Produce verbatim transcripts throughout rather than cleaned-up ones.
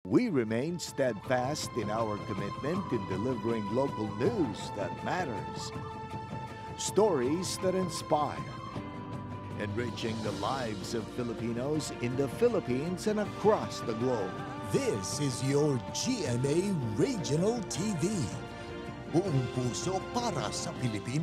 We remain steadfast in our commitment in delivering local news that matters. Stories that inspire. Enriching the lives of Filipinos in the Philippines and across the globe. This is your G M A Regional T V. Buong puso para sa Pilipino.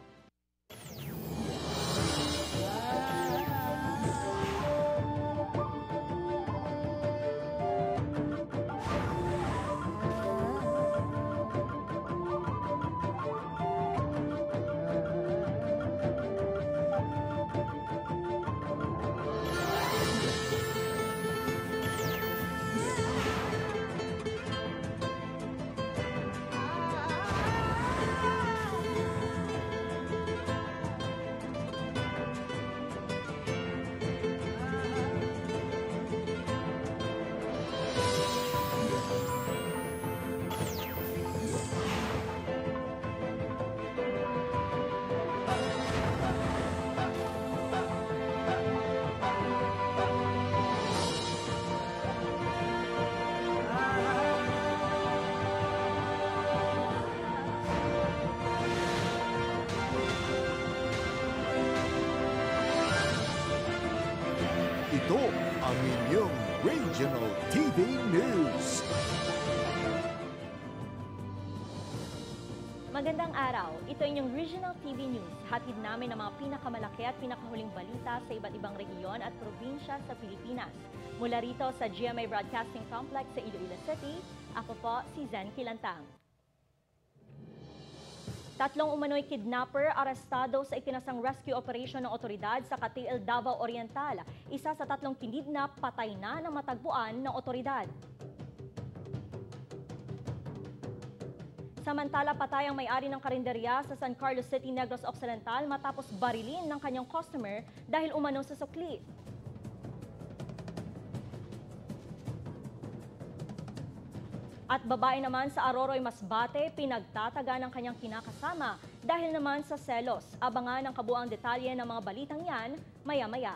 Ito ang inyong Regional T V News. Magandang araw. Ito inyong Regional T V News. Hatid namin ang mga pinakamalaki at pinakahuling balita sa iba't ibang rehiyon at probinsya sa Pilipinas. Mula rito sa G M A Broadcasting Complex sa Iloilo City, ako po si Zen Kilantang. Tatlong umano'y kidnapper arestado sa ikinasang rescue operation ng otoridad sa Katiil, Davao Oriental. Isa sa tatlong kinidnap patay na ng matagpuan ng otoridad. Samantala, patay ang may-ari ng karinderya sa San Carlos City, Negros Occidental matapos barilin ng kanyang customer dahil umano sa sukli. At babae naman sa Aroroy, Masbate, pinagtataga ng kanyang kinakasama dahil naman sa selos. Abangan ang kabuang detalye ng mga balitang yan maya-maya.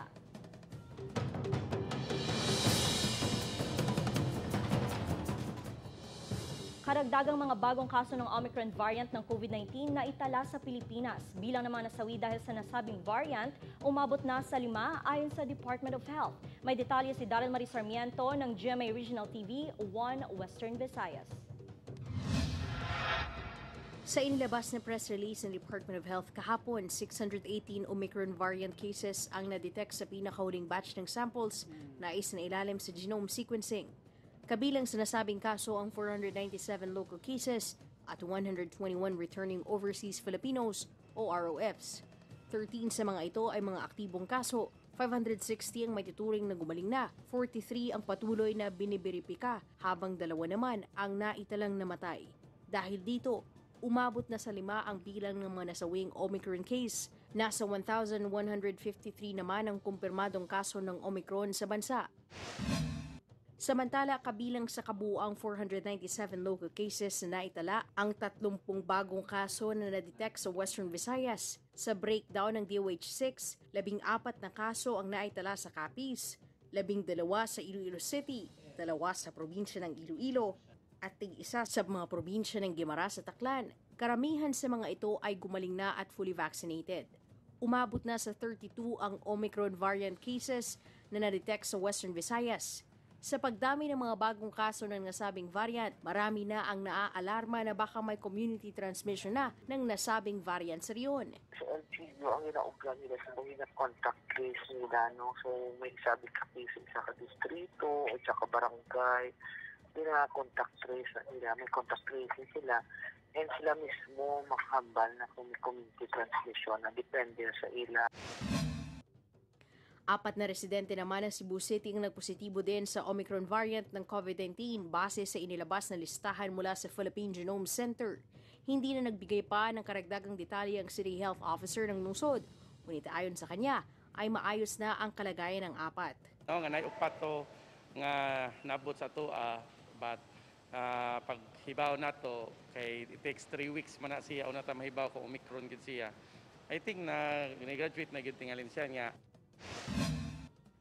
Karagdagang mga bagong kaso ng Omicron variant ng COVID nineteen na itala sa Pilipinas. Bilang naman nasawi dahil sa nasabing variant, umabot na sa lima ayon sa Department of Health. May detalye si Daryl Marie Sarmiento ng G M A Regional T V, one Western Visayas. Sa inilabas na press release ng Department of Health kahapon, six hundred eighteen Omicron variant cases ang na-detect sa pinakahuling batch ng samples na is na ilalim sa genome sequencing. Kabilang sa nasabing kaso ang four hundred ninety-seven local cases at one hundred twenty-one returning overseas Filipinos o R O Fs. thirteen sa mga ito ay mga aktibong kaso, five hundred sixty ang may tuturing na gumaling na, forty-three ang patuloy na biniberipika, habang dalawa naman ang naitalang namatay. Dahil dito, umabot na sa lima ang bilang ng mga nasawing Omicron case. Nasa one thousand one hundred fifty-three naman ang kumpirmadong kaso ng Omicron sa bansa. Samantala, kabilang sa kabuuang four hundred ninety-seven local cases na naitala ang tatlumpung bagong kaso na na-detect sa Western Visayas. Sa breakdown ng D O H six, labing apat na kaso ang naitala sa Capiz, labing dalawa sa Iloilo City, dalawa sa probinsya ng Iloilo, at tig-isa sa mga probinsya ng Guimaras at Taclan. Karamihan sa mga ito ay gumaling na at fully vaccinated. Umabot na sa thirty-two ang Omicron variant cases na na-detect sa Western Visayas. Sa pagdami ng mga bagong kaso ng nasabing variant, marami na ang naaalarma na baka may community transmission na ng nasabing variant sa riyon. Sa L G U, ang inauglan nila sa mga contact trace nila, no? So may sabi ka cases sa distrito o sa barangay, pina-contact trace nila, may contact tracing sila, and sila mismo makahambal na kung may community transmission na depende sa ila. Apat na residente naman ng Cebu City ang nagpositibo din sa Omicron variant ng COVID nineteen base sa inilabas na listahan mula sa Philippine Genome Center. Hindi na nagbigay pa ng karagdagang detalye ang City Health Officer ng lungsod. Ngunit ayon sa kanya, ay maayos na ang kalagayan ng apat. No, nga naiupat to nga nabot sa to, uh, but uh, pag hibaw na to, kay it takes three weeks man na siya o na ta mahibaw kung Omicron gid siya. I think na graduate na gid tingalin siya nga.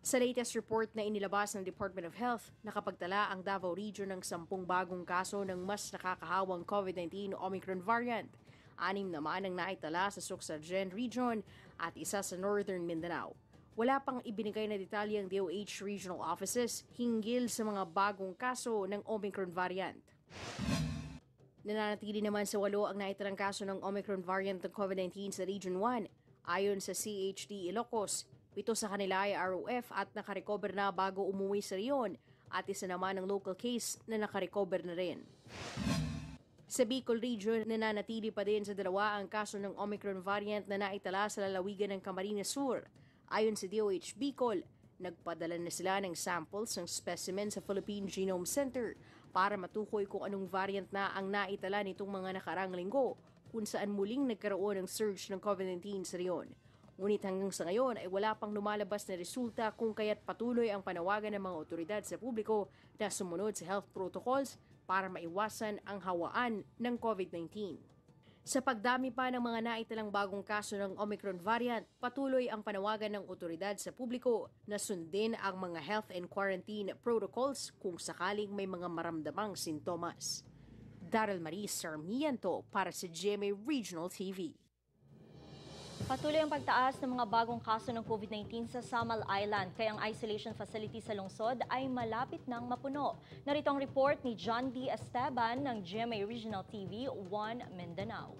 Sa latest report na inilabas ng Department of Health, nakapagtala ang Davao Region ng sampung bagong kaso ng mas nakakahawang COVID nineteen Omicron variant. Anim naman ang naitala sa Suksagen Region at isa sa Northern Mindanao. Wala pang ibinigay na detalye ang D O H regional offices hinggil sa mga bagong kaso ng Omicron variant. Nananatili naman sa walo ang naitalang kaso ng Omicron variant ng COVID nineteen sa Region one. Ayon sa C H D Ilocos, pito sa kanila ay R O F at nakarecover na bago umuwi sa riyon at isa naman ang local case na nakarecover na rin. Sa Bicol Region, nananatili pa din sa dalawa ang kaso ng Omicron variant na naitala sa lalawigan ng Camarines Sur. Ayon sa D O H Bicol, nagpadala na sila ng samples ng specimen sa Philippine Genome Center para matukoy kung anong variant na ang naitala nitong mga nakarang linggo kung saan muling nagkaroon ng surge ng COVID nineteen sa riyon. Ngunit hanggang sa ngayon ay wala pang lumalabas na resulta kung kaya't patuloy ang panawagan ng mga otoridad sa publiko na sumunod sa health protocols para maiwasan ang hawaan ng COVID nineteen. Sa pagdami pa ng mga naitalang bagong kaso ng Omicron variant, patuloy ang panawagan ng otoridad sa publiko na sundin ang mga health and quarantine protocols kung sakaling may mga maramdamang sintomas. Daryl Marie Sarmiento para sa G M A Regional T V. Patuloy ang pagtaas ng mga bagong kaso ng COVID nineteen sa Samal Island, kaya ang isolation facility sa lungsod ay malapit nang mapuno. Narito ang report ni John D. Esteban ng G M A Regional T V one Mindanao.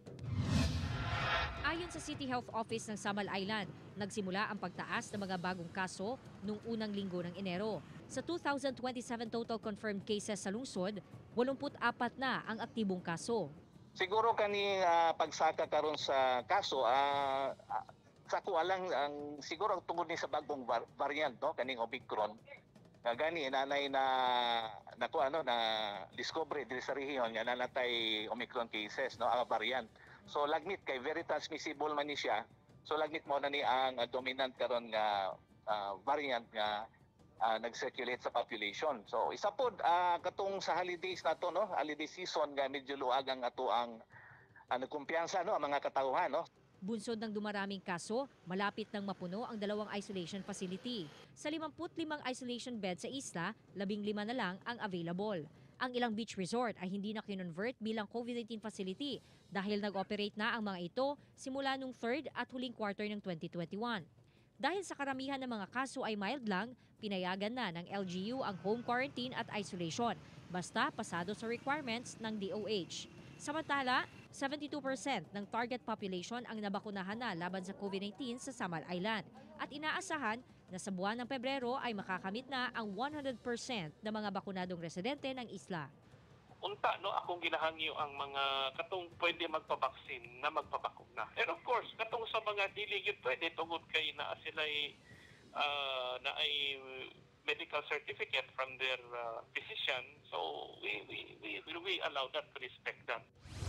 Ayon sa City Health Office ng Samal Island, nagsimula ang pagtaas ng mga bagong kaso noong unang linggo ng Enero. Sa two thousand twenty-seven total confirmed cases sa lungsod, eighty-four na ang aktibong kaso. Siguro kani uh, pagsaka karon sa kaso, uh, uh, sa ko alang ang siguro tungod ni sa bagong var- variant no kaning Omicron. Uh, gani nanay na nako ano na discover diri sa rehiyon nga nanatay Omicron cases no ang variant. So lagmit kay very transmissible man ni siya. So lagmit mo na ni ang uh, dominant karon nga uh, variant nga Uh, nag-circulate sa population. So isa pod uh, katong sa holidays nato no, holiday season nga medyo luag ang ato ang uh, nagkumpiyansa no ang mga katawhan no. Bunsod ng dumaraming kaso, malapit nang mapuno ang dalawang isolation facility. Sa fifty-five isolation beds sa isla, fifteen na lang ang available. Ang ilang beach resort ay hindi na kinonvert bilang COVID nineteen facility dahil nag-operate na ang mga ito simula nung third at huling quarter ng twenty twenty-one. Dahil sa karamihan ng mga kaso ay mild lang, pinayagan na ng L G U ang home quarantine at isolation, basta pasado sa requirements ng D O H. Samantala, seventy-two percent ng target population ang nabakunahan na laban sa COVID nineteen sa Samal Island at inaasahan na sa buwan ng Pebrero ay makakamit na ang one hundred percent ng mga bakunadong residente ng isla. Unta no akong ginahangyo ang mga katong pwede magpabaksin na magpabakuna. And of course, katong sa mga dili gyud pwede tungod kay naa sila uh, na ay medical certificate from their uh, physician. So we we we we allow that to respect that.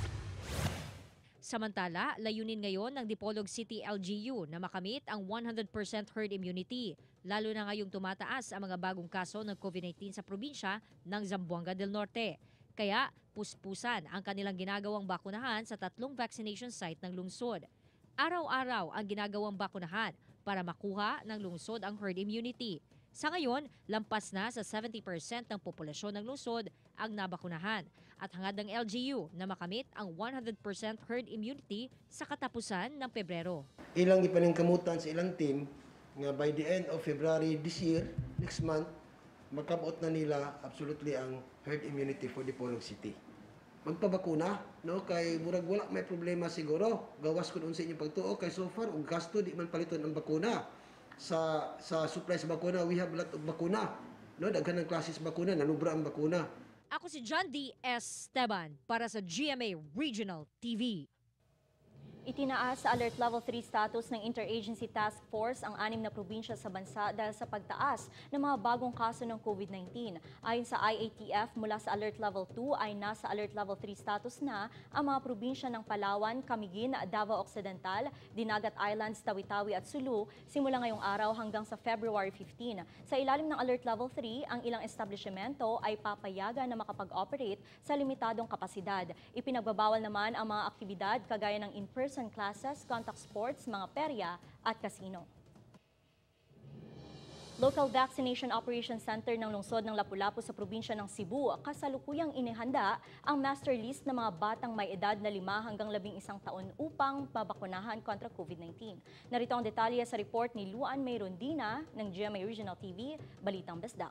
Samantala, layunin ngayon ng Dipolog City L G U na makamit ang one hundred percent herd immunity, lalo na ngayong tumataas ang mga bagong kaso ng COVID nineteen sa probinsya ng Zamboanga del Norte. Kaya puspusan ang kanilang ginagawang bakunahan sa tatlong vaccination site ng lungsod. Araw-araw ang ginagawang bakunahan para makuha ng lungsod ang herd immunity. Sa ngayon, lampas na sa seventy percent ng populasyon ng lungsod ang nabakunahan at hangad ng L G U na makamit ang one hundred percent herd immunity sa katapusan ng Pebrero. Ilang ipaningkamutan sa ilang team nga by the end of February this year, next month, makabot na nila absolutely ang herd immunity for Dipolog City. Magpabakuna, no? Kay murag wala may problema siguro. Gawas ko noon sa inyong pagtuo kay so far og gasto di man paliton ang bakuna. Sa sa supply sa bakuna, we have a lot of bakuna. No, daghan ng klase sa bakuna, nanubra ang bakuna. Ako si John D. Esteban para sa G M A Regional T V. Itinaas sa Alert Level three status ng Interagency Task Force ang anim na probinsya sa bansa dahil sa pagtaas ng mga bagong kaso ng COVID nineteen. Ayon sa I A T F, mula sa Alert Level two ay nasa Alert Level three status na ang mga probinsya ng Palawan, Camiguin, Davao Occidental, Dinagat Islands, Tawi-Tawi at Sulu simula ngayong araw hanggang sa February fifteenth. Sa ilalim ng Alert Level three, ang ilang establishmento ay papayagan na makapag-operate sa limitadong kapasidad. Ipinagbabawal naman ang mga aktibidad kagaya ng in-person classes, contact sports, mga perya at casino. Local Vaccination Operation Center ng lungsod ng Lapu-Lapu sa probinsya ng Cebu kasalukuyang inihanda ang master list ng mga batang may edad na lima hanggang labing isang taon upang pabakunahan kontra COVID nineteen. Narito ang detalye sa report ni Luan May Rondina ng G M A Regional T V, Balitang Besdak.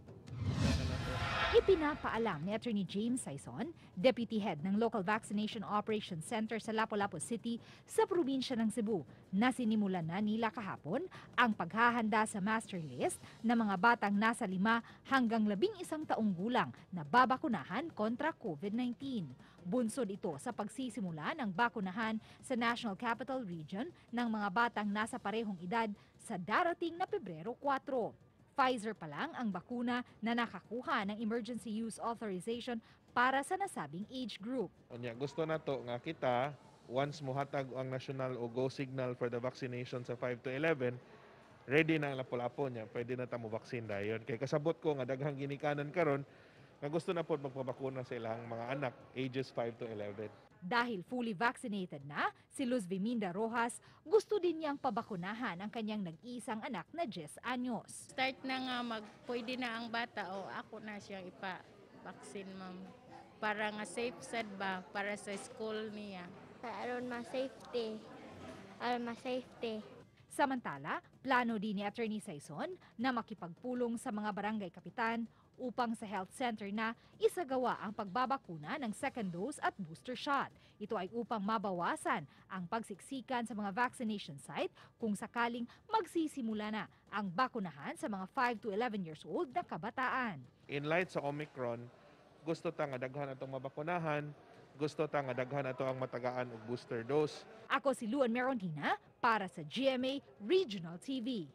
Ipinapaalam ni Attorney James Saison, Deputy Head ng Local Vaccination Operation Center sa Lapu-Lapu City sa probinsya ng Cebu, na sinimulan na nila kahapon ang paghahanda sa master list ng mga batang nasa lima hanggang labing isang taong gulang na babakunahan kontra COVID nineteen. Bunsod ito sa pagsisimula ng bakunahan sa National Capital Region ng mga batang nasa parehong edad sa darating na Pebrero four. Pfizer pa lang ang bakuna na nakakuha ng emergency use authorization para sa nasabing age group. Unya, gusto na to nga kita, once muhatag ang national o go signal for the vaccination sa five to eleven, ready na ang Lapu-Lapu niya, pwede na tamo vaccine dayon. Kay kasabot ko nga daghang ginikanan karon nga gusto na po magpabakuna sa ilang mga anak ages five to eleven. Dahil fully vaccinated na, si Luz Viminda Rojas, gusto din niyang pabakunahan ang kanyang nag-iisang anak na ten anyos. Start na nga mag, pwede na ang bata o ako na siyang ipa-vaccine, ma'am. Para nga safe sad ba, para sa school niya. Aron ma-safety. Aron ma-safety. Samantala, plano din ni Attorney Saison na makipagpulong sa mga barangay kapitan upang sa health center na isagawa ang pagbabakuna ng second dose at booster shot. Ito ay upang mabawasan ang pagsiksikan sa mga vaccination site kung sakaling magsisimula na ang bakunahan sa mga five to eleven years old na kabataan. In light sa Omicron, gusto ta nga daghan atong mabakunahan, gusto ta nga daghan ato ang matagaan og booster dose. Ako si Luan Merondina para sa G M A Regional T V.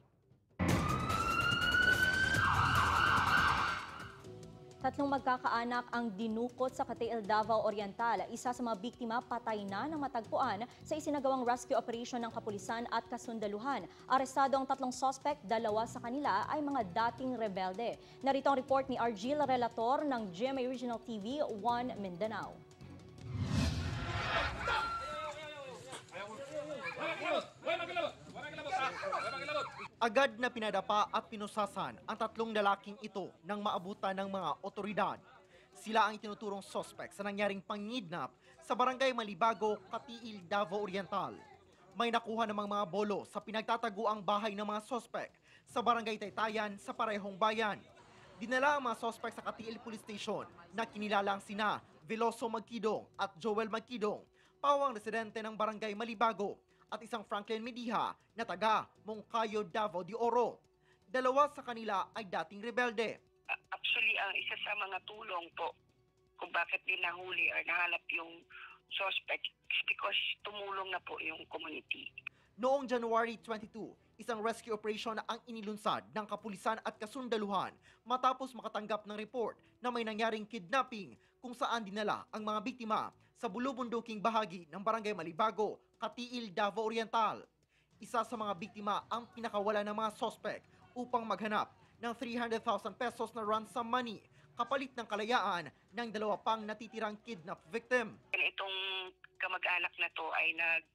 Tatlong magkakaanak ang dinukot sa Catail, Davao Oriental. Isa sa mga biktima patay na ng matagpuan sa isinagawang rescue operation ng kapulisan at kasundaluhan. Arestado ang tatlong suspect, dalawa sa kanila ay mga dating rebelde. Narito ang report ni Argil Relator ng G M A Regional T V, one Mindanao. Agad na pinadapa at pinusasan ang tatlong lalaking ito nang maabutan ng mga otoridad. Sila ang itinuturong suspect sa nangyaring pangidnap sa barangay Malibago, Catail, Davao Oriental. May nakuha namang mga bolo sa pinagtataguang bahay ng mga suspect sa barangay Taytayan sa parehong bayan. Dinala ang mga suspect sa Catail Police Station na kinilalang sina Veloso Magkidong at Joel Magkidong, pawang residente ng barangay Malibago, at isang Franklin Mediha na taga Moncayo, Davao de Oro. Dalawa sa kanila ay dating rebelde. Actually, ang isa sa mga tulong po kung bakit din nahuli or nahanap yung suspect is because tumulong na po yung community. Noong January twenty-two, isang rescue operation ang inilunsad ng kapulisan at kasundaluhan matapos makatanggap ng report na may nangyaring kidnapping kung saan dinala ang mga biktima sa bulubunduking bahagi ng barangay Malibago, Catail, Davao Oriental. Isa sa mga biktima ang pinakawala ng mga suspect upang maghanap ng three hundred thousand pesos na ransom money kapalit ng kalayaan ng dalawa pang natitirang kidnap victim. Itong kamag-anak na to ay nag,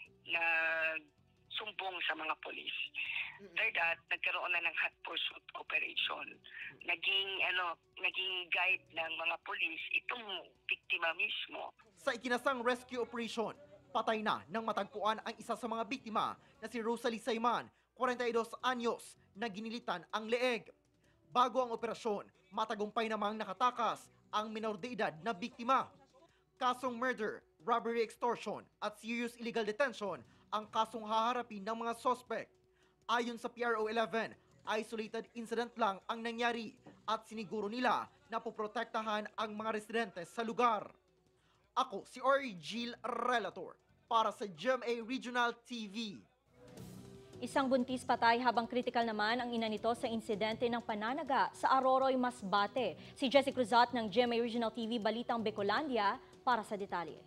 nag sumbong sa mga polis. After that, nagkaroon na ng hot pursuit operation. Naging ano, naging guide ng mga polis itong biktima mismo. Sa ikinasang rescue operation, patay na nang matagpuan ang isa sa mga biktima na si Rosalie Sayman, forty-two anyos, na ginilitan ang leeg. Bago ang operasyon, matagumpay namang nakatakas ang minor de edad na biktima. Kasong murder, robbery, extortion at serious illegal detention ang kasong haharapin ng mga suspect. Ayon sa P R O eleven, isolated incident lang ang nangyari at siniguro nila na poprotektahan ang mga residente sa lugar. Ako si Argil Relator para sa G M A Regional T V. Isang buntis patay habang kritikal naman ang ina nito sa insidente ng pananaga sa Aroroy, Masbate. Si Jessie Cruzat ng G M A Regional T V Balitang Becolandia para sa detalye.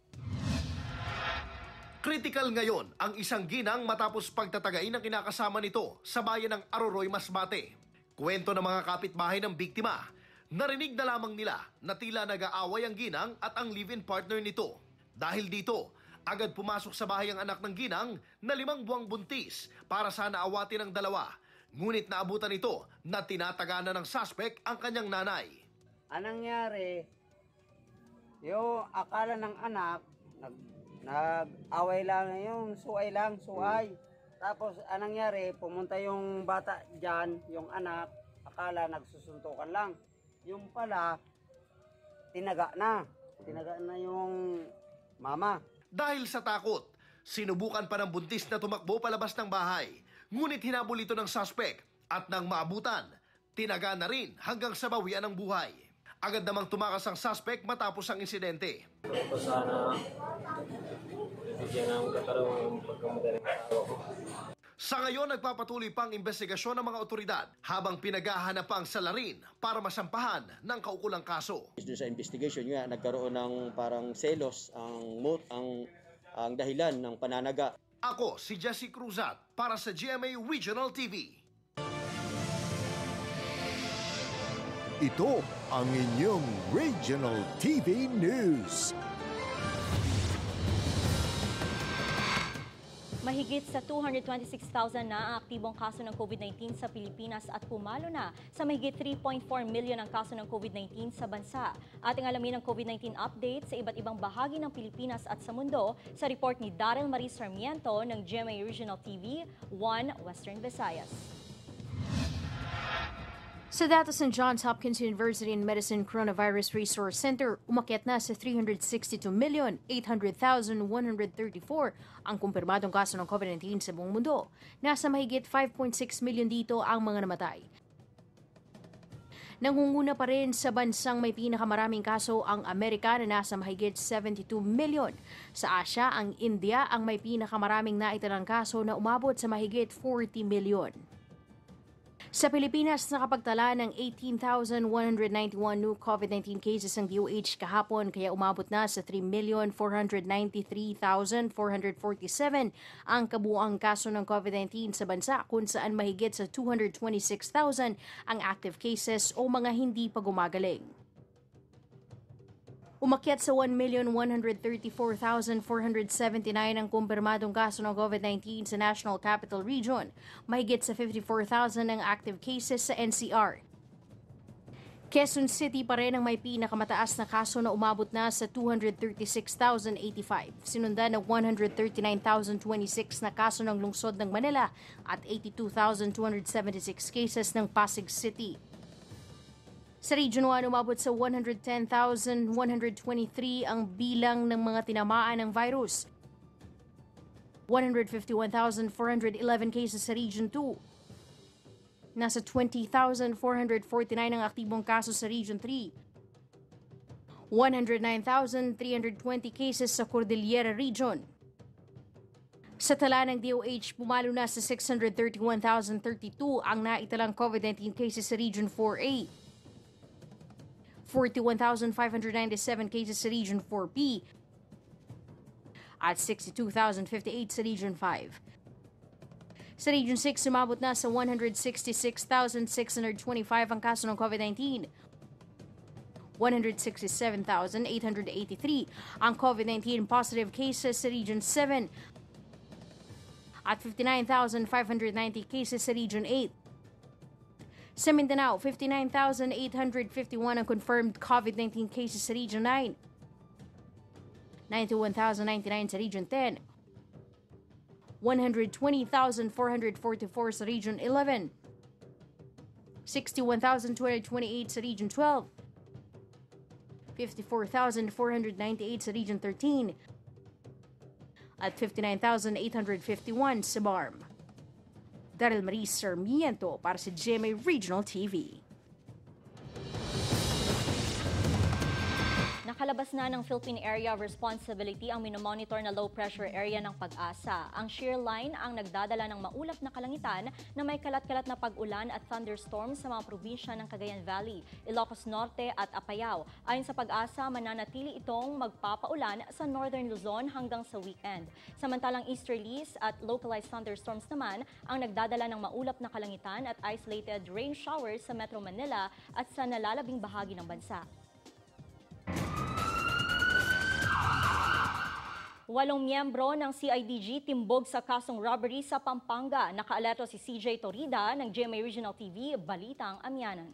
Critical ngayon ang isang ginang matapos pagtatagain ng kinakasama nito sa bayan ng Aroroy, Masbate. Kwento ng mga kapitbahay ng biktima, narinig na lamang nila na tila nag-aaway ang ginang at ang live-in partner nito. Dahil dito, agad pumasok sa bahay ang anak ng ginang na limang buwang buntis para sana awatin ang dalawa. Ngunit naabutan ito na tinatagana ng suspect ang kanyang nanay. Anong nangyari, yung akala ng anak, nag, nag-away lang, yung suay lang, suay. Tapos anong nangyari, pumunta yung bata dyan, yung anak, akala nagsusuntukan lang. Yung pala, tinaga na. Tinaga na yung mama. Dahil sa takot, sinubukan pa ng buntis na tumakbo palabas ng bahay. Ngunit hinabol ito ng suspect at nang maabutan, tinaga na rin hanggang sa bawian ng buhay. Agad namang tumakas ang suspect matapos ang insidente. Sana bigyan ng katarungan ng pagkamagaling tao ko. Sa ngayon, nagpapatuloy pang investigasyon ng mga otoridad habang pinaghahanap ang salarin para masampahan ng kaukulang kaso. Sa investigation nga, nagkaroon ng parang selos ang, ang, ang dahilan ng pananaga. Ako si Jesse Cruzat para sa G M A Regional T V. Ito ang inyong Regional T V News. Mahigit sa two hundred twenty-six thousand na ang aktibong kaso ng COVID nineteen sa Pilipinas at pumalo na sa mahigit three point four million ang kaso ng COVID nineteen sa bansa. Ating alamin ang COVID nineteen update sa iba't ibang bahagi ng Pilipinas at sa mundo sa report ni Daryl Marie Sarmiento ng G M A Regional T V one Western Visayas. Sa datos ng Johns Hopkins University in Medicine Coronavirus Resource Center, umakyat na sa three hundred sixty-two million eight hundred thousand one hundred thirty-four ang kumpirmadong kaso ng COVID nineteen sa buong mundo. Nasa mahigit five point six million dito ang mga namatay. Nangunguna pa rin sa bansang may pinakamaraming kaso ang Amerika na nasa mahigit seventy-two million. Sa Asia, ang India ang may pinakamaraming naitalang kaso na umabot sa mahigit forty million. Sa Pilipinas, nakapagtala ng eighteen thousand one hundred ninety-one new COVID nineteen cases ang D O H kahapon kaya umabot na sa three million four hundred ninety-three thousand four hundred forty-seven ang kabuuang kaso ng COVID nineteen sa bansa kung saan mahigit sa two hundred twenty-six thousand ang active cases o mga hindi pa gumagaling. Umakyat sa one million one hundred thirty-four thousand four hundred seventy-nine ang kumpirmadong kaso ng COVID nineteen sa National Capital Region. Mahigit sa fifty-four thousand ang active cases sa N C R. Quezon City pa rin ang may pinakamataas na kaso na umabot na sa two hundred thirty-six thousand eighty-five. Sinundan ng one hundred thirty-nine thousand twenty-six na kaso ng lungsod ng Manila at eighty-two thousand two hundred seventy-six cases ng Pasig City. Sa Region one, umabot sa one hundred ten thousand one hundred twenty-three ang bilang ng mga tinamaan ng virus. one hundred fifty-one thousand four hundred eleven cases sa Region two. Nasa twenty thousand four hundred forty-nine ang aktibong kaso sa Region three. one hundred nine thousand three hundred twenty cases sa Cordillera Region. Sa tala ng D O H, pumalo na sa six hundred thirty-one thousand thirty-two ang naitalang COVID nineteen cases sa Region four A. forty-one thousand five hundred ninety-seven cases sa Region four B at sixty-two thousand fifty-eight sa Region five. Sa Region six, sumabot na sa one hundred sixty-six thousand six hundred twenty-five ang kaso ng COVID nineteen. one hundred sixty-seven thousand eight hundred eighty-three ang COVID nineteen positive cases sa Region seven at fifty-nine thousand five hundred ninety cases sa Region eight. Sa Mindanao, fifty-nine thousand eight hundred fifty-one ang confirmed COVID nineteen cases sa Region nine. ninety-one thousand ninety-nine sa Region ten. one hundred twenty thousand four hundred forty-four sa Region eleven. sixty-one thousand two hundred twenty-eight sa Region twelve. fifty-four thousand four hundred ninety-eight sa Region thirteen. At fifty-nine thousand eight hundred fifty-one sa B A R M. Daryl Marie Sarmiento para sa G M A Regional T V. Nakalabas na ng Philippine Area of Responsibility ang minomonitor na low-pressure area ng Pag-asa. Ang shear line ang nagdadala ng maulap na kalangitan na may kalat-kalat na pag-ulan at thunderstorms sa mga probinsya ng Cagayan Valley, Ilocos Norte at Apayao. Ayon sa Pag-asa, mananatili itong magpapaulan sa Northern Luzon hanggang sa weekend. Samantalang easterlies at localized thunderstorms naman ang nagdadala ng maulap na kalangitan at isolated rain showers sa Metro Manila at sa nalalabing bahagi ng bansa. Walong miyembro ng C I D G timbog sa kasong robbery sa Pampanga. Nakaalerto si C J Torida ng G M A Regional T V, Balitang Amyanan.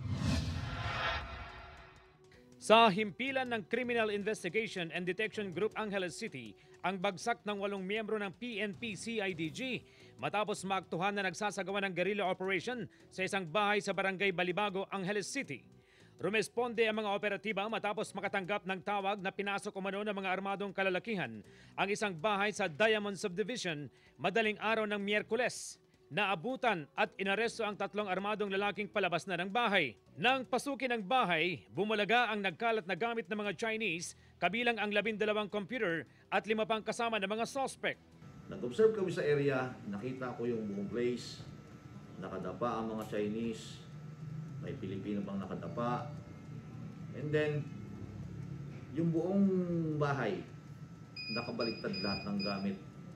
Sa himpilan ng Criminal Investigation and Detection Group Angeles City, ang bagsak ng walong miyembro ng P N P C I D G matapos maaktuhan na nagsasagawa ng guerrilla operation sa isang bahay sa Barangay Balibago, Angeles City. Rumesponde ang mga operatiba matapos makatanggap ng tawag na pinasok umano ng mga armadong kalalakihan ang isang bahay sa Diamond Subdivision madaling araw ng Miyerkules. Naabutan at inaresto ang tatlong armadong lalaking palabas na ng bahay. Nang pasukin ang bahay, bumalaga ang nagkalat na gamit ng mga Chinese, kabilang ang labindalawang computer at lima pang kasama ng mga suspect. Nag-observe kami sa area, nakita ko yung buong place, nakadapa ang mga Chinese, may Pilipino pang nakadapa, and then yung buong bahay, nakabaliktad lahat ng gamit.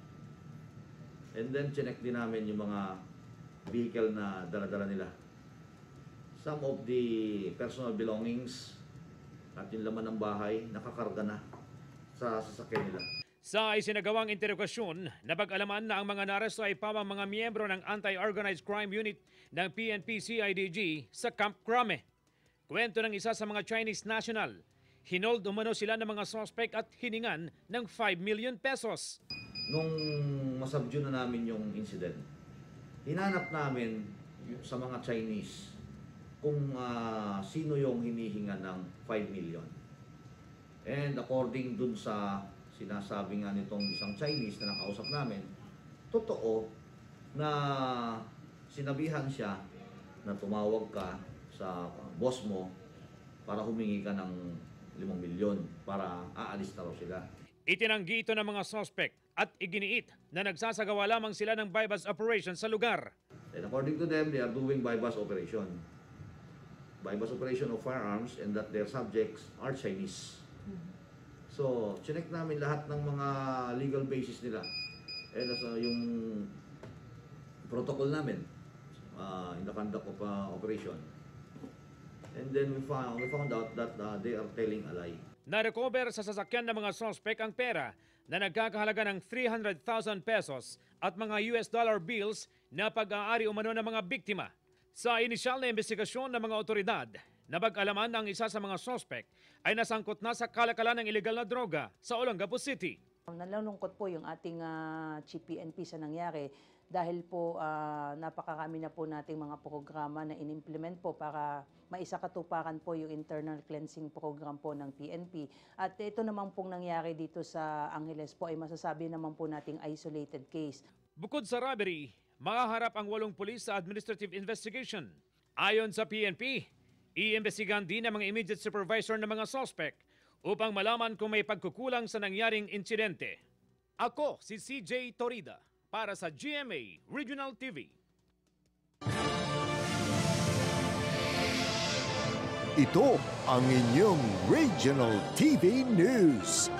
And then, chinek din namin yung mga vehicle na dala-dala nila. Some of the personal belongings at yung laman ng bahay, nakakarga na sa sasakyan nila. Sa isinagawang interrogasyon, napag-alaman na ang mga naresto ay pawang mga miyembro ng Anti-Organized Crime Unit ng P N P C I D G sa Camp Crame. Kwento ng isa sa mga Chinese national, hinold umano sila ng mga suspect at hiningan ng five million pesos. Nung masabdue na namin yung incident, hinanap namin sa mga Chinese kung uh, sino yung hinihinga ng five million. And according dun sa sinasabi nga nitong isang Chinese na nakausap namin, totoo na sinabihan siya na tumawag ka sa boss mo para humingi ka ng limang milyon para aalis na raw sila. Itinanggi ito ng mga suspect at iginiit na nagsasagawa lamang sila ng bypass operation sa lugar. And according to them, they are doing bypass operation. Bypass operation of firearms and that their subjects are Chinese. So, chinek namin lahat ng mga legal basis nila. And uh, yung protocol namin uh, in the conduct of uh, operation. And then we found, we found out that uh, they are telling a lie. Na-recover sa sasakyan ng mga suspect ang pera na nagkakahalaga ng three hundred thousand pesos at mga U S dollar bills na pag-aari umano ng mga biktima. Sa inisyal na investigasyon ng mga otoridad, napag-alaman na ang isa sa mga suspect ay nasangkot na sa kalakalan ng ilegal na droga sa Olongapo City. Nalulungkot po yung ating uh, G P N P sa nangyari dahil po uh, napakarami na po nating mga programa na in-implement po para maisakatuparan po yung internal cleansing program po ng P N P. At ito naman pong nangyari dito sa Angeles po ay masasabi naman po nating isolated case. Bukod sa robbery, makaharap ang walong pulis sa administrative investigation. Ayon sa P N P, iimbestigahan din ang mga immediate supervisor ng mga suspect upang malaman kung may pagkukulang sa nangyaring insidente. Ako si C J Torida para sa G M A Regional T V. Ito ang inyong Regional T V News.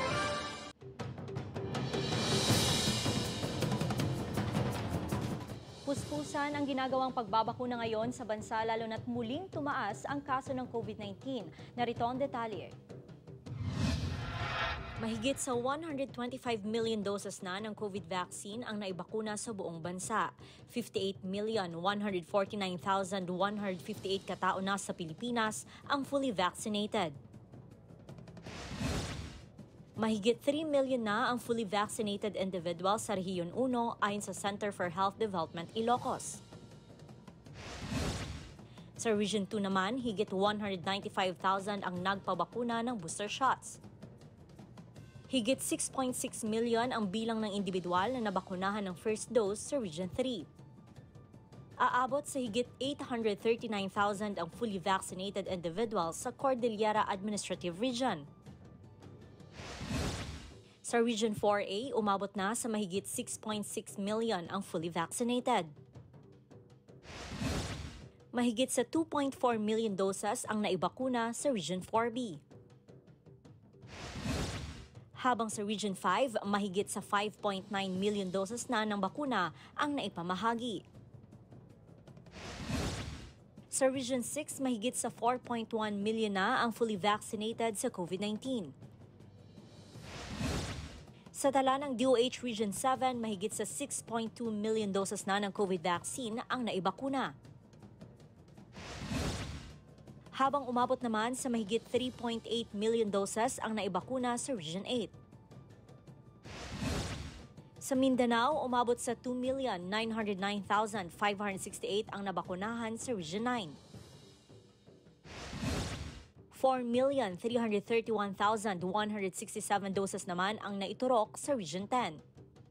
Puspusan ang ginagawang pagbabakuna ngayon sa bansa lalo na't muling tumaas ang kaso ng COVID nineteen. Narito ang detalye. Mahigit sa one hundred twenty-five million doses na ng COVID vaccine ang naibakuna sa buong bansa. fifty-eight million one hundred forty-nine thousand one hundred fifty-eight katao na sa Pilipinas ang fully vaccinated. Mahigit three million na ang fully vaccinated individuals sa Rehiyon one ayon sa Center for Health Development Ilocos. Sa Region two naman, higit one hundred ninety-five thousand ang nagpabakuna ng booster shots. Higit six point six million ang bilang ng individual na nabakunahan ng first dose sa Region three. Aabot sa higit eight hundred thirty-nine thousand ang fully vaccinated individuals sa Cordillera Administrative Region. Sa Region four A, umabot na sa mahigit six point six million ang fully vaccinated. Mahigit sa two point four million doses ang naibakuna sa Region four B. Habang sa Region five, mahigit sa five point nine million doses na ng bakuna ang naipamahagi. Sa Region six, mahigit sa four point one million na ang fully vaccinated sa COVID nineteen. Sa tala ng D O H Region seven, mahigit sa six point two million doses na ng COVID vaccine ang naibakuna. Habang umabot naman sa mahigit three point eight million doses ang naibakuna sa Region eight. Sa Mindanao, umabot sa two million nine hundred nine thousand five hundred sixty-eight ang nabakunahan sa Region nine. four million three hundred thirty-one thousand one hundred sixty-seven doses naman ang naiturok sa Region ten.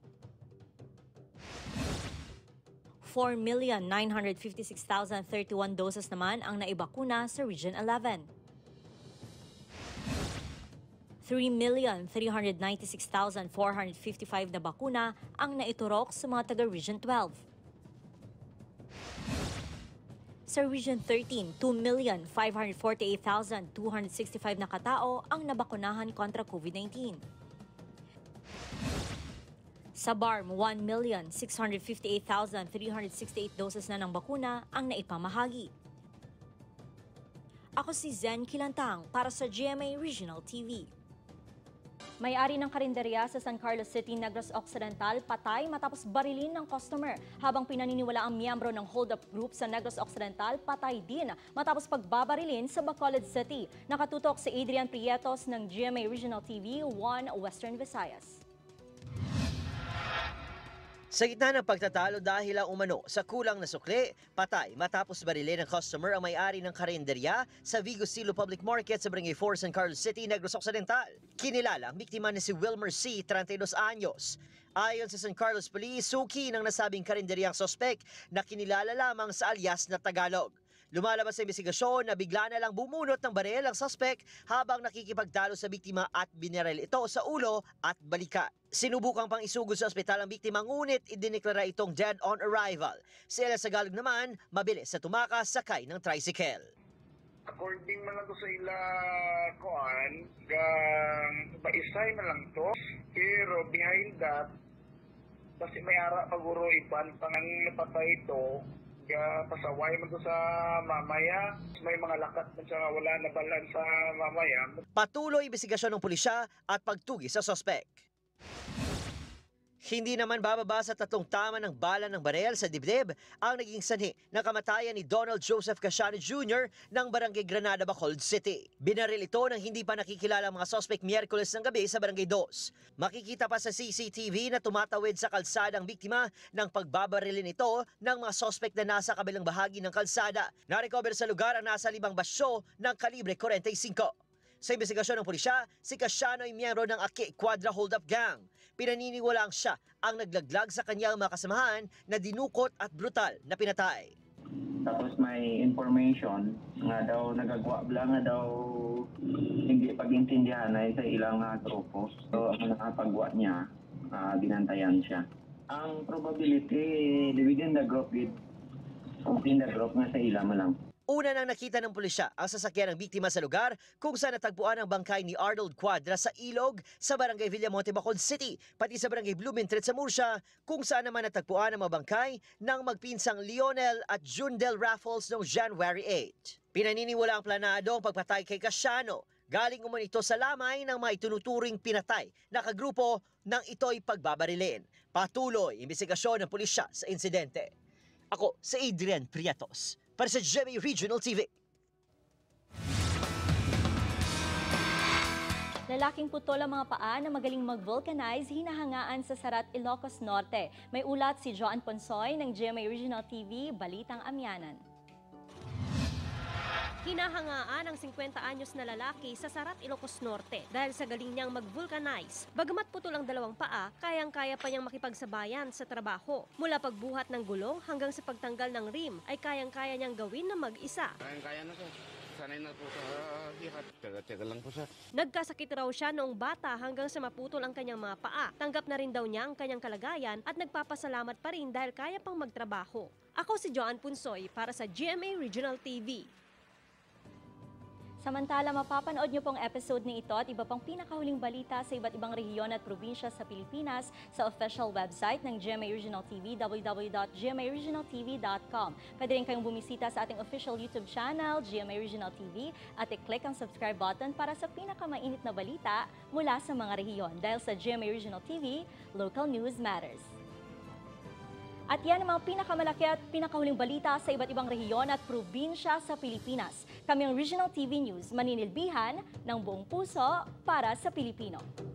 four million nine hundred fifty-six thousand thirty-one doses naman ang naibakuna sa Region eleven. three million three hundred ninety-six thousand four hundred fifty-five na bakuna ang naiturok sa mga taga-Region twelve. Sa Region thirteen, two million five hundred forty-eight thousand two hundred sixty-five na katao ang nabakunahan kontra COVID nineteen. Sa B A R M, one million six hundred fifty-eight thousand three hundred sixty-eight doses na ng bakuna ang naipamahagi. Ako si Zen Kilantang para sa G M A Regional T V. May-ari ng karinderya sa San Carlos City, Negros Occidental, patay matapos barilin ng customer. Habang pinaniniwala ang miyembro ng hold-up group sa Negros Occidental, patay din matapos pagbabarilin sa Bacolod City. Nakatutok si Adrian Prietos ng G M A Regional T V one Western Visayas. Sa gitna ng pagtatalo dahil ang umano sa kulang na sukli, patay matapos barilin ng customer ang may-ari ng karinderya sa Vigo Silo Public Market sa Barangay four, San Carlos City, Negros Occidental. Kinilala ang biktima ni si Wilmer C., thirty-dos anyos. Ayon sa San Carlos Police, suki ng nasabing karinderya ang sospek na kinilala lamang sa alias na Tagalog. Lumalabas sa investigasyon na bigla na lang bumunot ng baril ang suspect habang nakikipagtalo sa biktima at binaril ito sa ulo at balikat. Sinubukang pang isugod sa ospital ang biktima ngunit idineklara itong dead on arrival. Si Ella Sagalog naman, mabilis sa tumakas sakay ng tricycle. According man lang to sa ila koan, gang baisay man lang to, pero behind that, kasi may ara paguro iban pangang napatay ito, kaya pasaway man to sa mamaya, may mga lakat man siya wala na balan sa mamaya. Patuloy investigasyon ng pulisya at pagtugi sa sospek. Hindi naman bababa sa tatlong tama ng bala ng barel sa dibdib ang naging sanhi ng kamatayan ni Donald Joseph Casiano Junior ng Barangay Granada, Bacolod City. Binaril ito ng hindi pa nakikilala mga sospek Miyerkules ng gabi sa Barangay two. Makikita pa sa C C T V na tumatawid sa kalsada ang biktima ng pagbabarilin ito ng mga sospek na nasa kabilang bahagi ng kalsada. Na-recover sa lugar ang nasa limang basyo ng kalibre forty-five. Sa investigasyon ng pulisya, si Casiano ay miyembro ng Aki Quadra Hold-Up Gang. Pinaniniwalaang siya ang naglaglag sa kanyang mga kasamahan na dinukot at brutal na pinatay. Tapos may information nga daw nagagawa bla nga daw hindi pag-intindihan na sa ilang uh, grupo. So ang nakapagawa niya, uh, binantayan siya. Ang probability within the group, within the group nga sa ilang lang. Una nang nakita ng pulisya ang sasakyan ng biktima sa lugar kung saan natagpuan ang bangkay ni Arnold Quadra sa Ilog sa Barangay Villamonte, Bacolod City, pati sa Barangay Blumentritt sa Murcia, kung saan naman natagpuan ang mga bangkay ng magpinsang Lionel at Jundel Raffles noong January eighth. Pinaniniwala ang planado ang pagpatay kay Casiano. Galing umano ito sa lamay ng mga itunuturing pinatay na kagrupo ng ito'y pagbabarilin. Patuloy investigasyon ng pulisya sa insidente. Ako si Adrian Prietos para sa G M A Regional T V. Lalaking putol ang mga paa na magaling mag-vulcanize hinahangaan sa Sarat, Ilocos Norte. May ulat si Joan Ponsoy ng G M A Regional T V, Balitang Amyanan. Hinahangaan ang fifty anyos na lalaki sa Sarat, Ilocos Norte dahil sa galing niyang mag-vulcanize. Bagamat putol ang dalawang paa, kayang-kaya pa niyang makipagsabayan sa trabaho. Mula pagbuhat ng gulong hanggang sa pagtanggal ng rim ay kayang-kaya niyang gawin na mag-isa. Kayang-kaya na sir. Sanay na po sa hihat. Tega-tega lang po sir. Nagkasakit raw siya noong bata hanggang sa maputol ang kanyang mga paa. Tanggap na rin daw niya ang kanyang kalagayan at nagpapasalamat pa rin dahil kaya pang magtrabaho. Ako si Joan Punsoy para sa G M A Regional T V. Samantala, mapapanood nyo pong episode ni ito at iba pang pinakahuling balita sa iba't ibang rehiyon at probinsya sa Pilipinas sa official website ng G M A Regional T V, w w w dot g m a regional t v dot com. Pwede rin kayong bumisita sa ating official YouTube channel, G M A Regional T V, at i-click ang subscribe button para sa pinakamainit na balita mula sa mga rehiyon. Dahil sa G M A Regional T V, local news matters. At yan ang mga pinakamalaki at pinakahuling balita sa iba't ibang rehiyon at probinsya sa Pilipinas. Kami ang Regional T V News, maninilbihan ng buong puso para sa Pilipino.